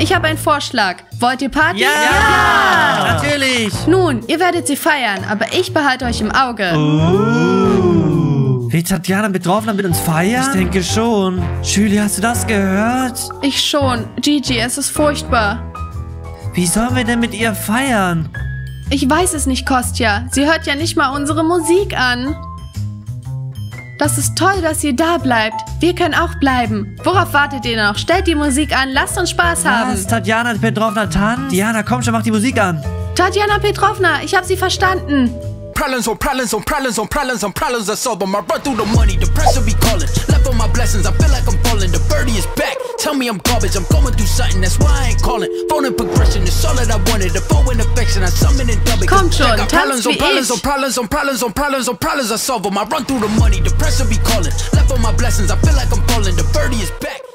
Ich habe einen Vorschlag. Wollt ihr Party? Ja, natürlich. Nun, ihr werdet sie feiern, aber ich behalte euch im Auge. Will Tatjana Petrovna mit uns feiern? Ich denke schon. Julie, hast du das gehört? Ich schon. Gigi, es ist furchtbar. Wie sollen wir denn mit ihr feiern? Ich weiß es nicht, Kostja. Sie hört ja nicht mal unsere Musik an. Das ist toll, dass ihr da bleibt. Wir können auch bleiben. Worauf wartet ihr noch? Stellt die Musik an, lasst uns Spaß haben. Was? Tatjana Petrovna tanzt? Diana, komm schon, mach die Musik an. Tatjana Petrovna, ich habe sie verstanden. Problems on problems on problems on problems on problems I solve them. I run through the money, the pressure be calling. Left on my blessings, I feel like I'm falling. The birdie is back. Tell me I'm garbage, I'm going through something, that's why I ain't calling. Phone and progression is all that I wanted. The phone and affection, I summon and double. Kommt schon, problems tanzt on wie problems on ich. problems on problems on problems on problems I solve them. I run through the money, the pressure be calling. Left on my blessings, I feel like I'm falling. The birdie is back.